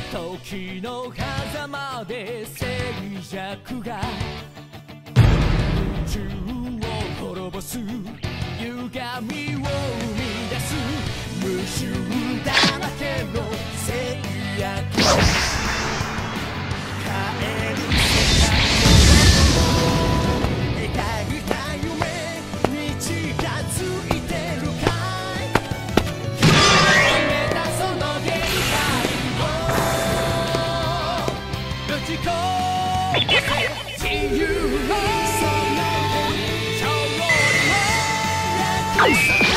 時の狭間で静寂が宇宙を滅ぼす歪みを生み出す無臭だらけの制約が変える世界を描いた夢に近づいてるかい決めたその限界をぶち壊せ自由の勝利を